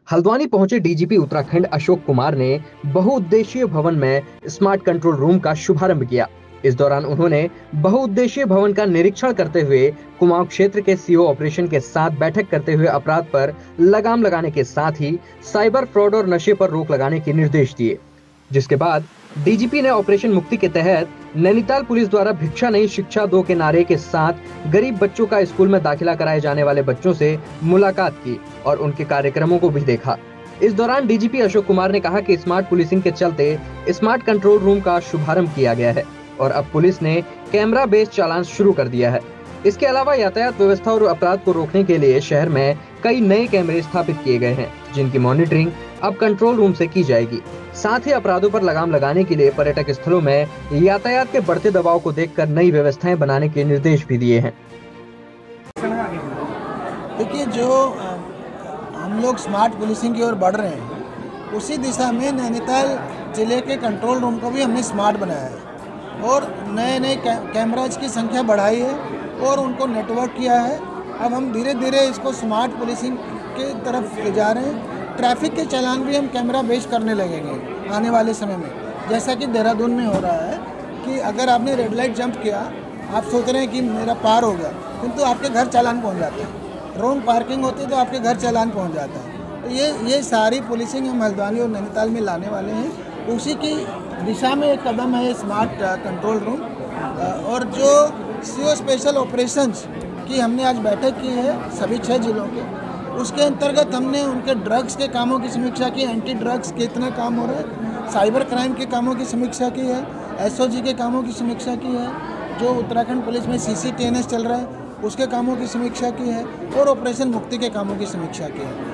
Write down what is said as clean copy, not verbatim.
हल्द्वानी पहुंचे डीजीपी उत्तराखंड अशोक कुमार ने बहुउद्देशीय भवन में स्मार्ट कंट्रोल रूम का शुभारंभ किया। इस दौरान उन्होंने बहुउद्देशीय भवन का निरीक्षण करते हुए कुमाऊं क्षेत्र के सीओ ऑपरेशन के साथ बैठक करते हुए अपराध पर लगाम लगाने के साथ ही साइबर फ्रॉड और नशे पर रोक लगाने के निर्देश दिए। जिसके बाद डीजीपी ने ऑपरेशन मुक्ति के तहत नैनीताल पुलिस द्वारा भिक्षा नहीं शिक्षा दो के नारे के साथ गरीब बच्चों का स्कूल में दाखिला कराए जाने वाले बच्चों से मुलाकात की और उनके कार्यक्रमों को भी देखा। इस दौरान डीजीपी अशोक कुमार ने कहा कि स्मार्ट पुलिसिंग के चलते स्मार्ट कंट्रोल रूम का शुभारंभ किया गया है और अब पुलिस ने कैमरा बेस्ड चालान शुरू कर दिया है। इसके अलावा यातायात व्यवस्था और अपराध को रोकने के लिए शहर में कई नए कैमरे स्थापित किए गए हैं, जिनकी मॉनिटरिंग अब कंट्रोल रूम से की जाएगी। साथ ही अपराधों पर लगाम लगाने के लिए पर्यटक स्थलों में यातायात के बढ़ते दबाव को देखकर नई व्यवस्थाएं बनाने के निर्देश भी दिए हैं। देखिए, जो हम लोग स्मार्ट पुलिसिंग की ओर बढ़ रहे हैं, उसी दिशा में नैनीताल जिले के कंट्रोल रूम को भी हमने स्मार्ट बनाया है और नए नए कैमराज की संख्या बढ़ाई है और उनको नेटवर्क किया है। अब हम धीरे धीरे इसको स्मार्ट पुलिसिंग के तरफ ले जा रहे हैं। ट्रैफिक के चालान भी हम कैमरा बेस्ड करने लगेंगे आने वाले समय में। जैसा कि देहरादून में हो रहा है कि अगर आपने रेड लाइट जंप किया, आप सोच रहे हैं कि मेरा पार हो गया, किंतु आपके घर चालान पहुंच जाता है। रॉन्ग पार्किंग होती है तो आपके घर चालान पहुंच जाता है। तो ये सारी पुलिसिंग हम हल्द्वानी और नैनीताल में लाने वाले हैं। उसी की दिशा में एक कदम है स्मार्ट कंट्रोल रूम। और जो सीओ स्पेशल ऑपरेशंस की हमने आज बैठक की है सभी 6 जिलों के, उसके अंतर्गत हमने उनके ड्रग्स के कामों की समीक्षा की, एंटी ड्रग्स कितना काम हो रहा है, साइबर क्राइम के कामों की समीक्षा की है, एसओजी के कामों की समीक्षा की है, जो उत्तराखंड पुलिस में CCTNS चल रहा है उसके कामों की समीक्षा की है और ऑपरेशन मुक्ति के कामों की समीक्षा की है।